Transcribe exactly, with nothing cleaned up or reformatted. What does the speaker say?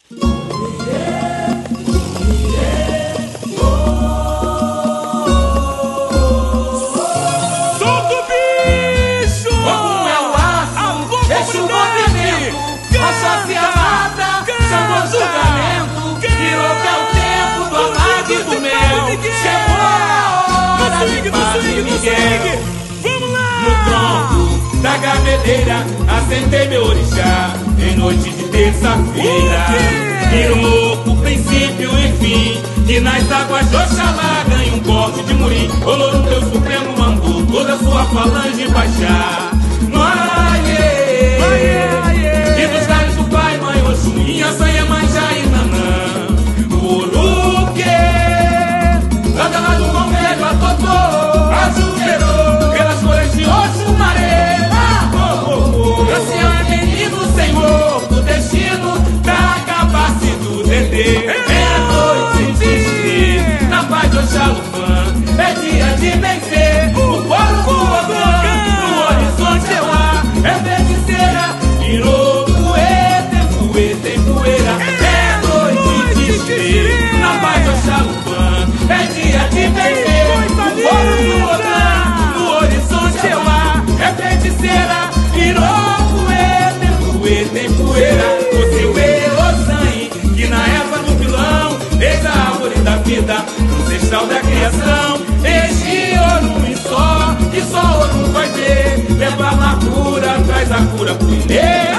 Vamos lá! No tronco da gameleira acendei meu orixá em noite de terça-feira. Virou o princípio e fim, que nas águas de Oxalá ganha um corte de murim. Rolou no teu supremo mandou toda a sua falange baixar. No aie, e dos galhos do pai, mãe Oxum, Inhaçanha, Manjá e Nanã. Por o quê? Lada lá do bom velho a Totô, ajudeirou pelas cores de Oxumaré. Ancião é menino senhor do destino, da capacidade do Dedê. É noite de xixi, na paz de Oxalufã, é dia de vencer o povo Ogã. No horizonte eu há, é feiticeira, virou poeta, poeta e poeira. É noite de xixi, na paz de Oxalufã, é dia de vencer o povo Ogã. No horizonte eu há, é feiticeira, virou poeta, poeta e poeira. O seu Elosanhe, que na época do vilão, desde a árvore da vida, ancestral da criação, este ouro e só, que só ouro vai ter. Leva a cura, traz a cura pro Inê.